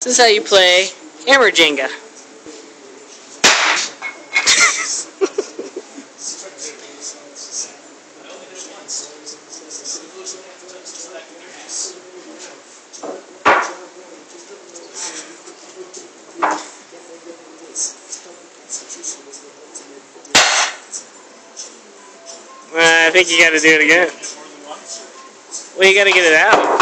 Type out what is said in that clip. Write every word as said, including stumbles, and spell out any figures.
This is how you play hammer Jenga. Uh, I think you gotta do it again. Well, you gotta get it out.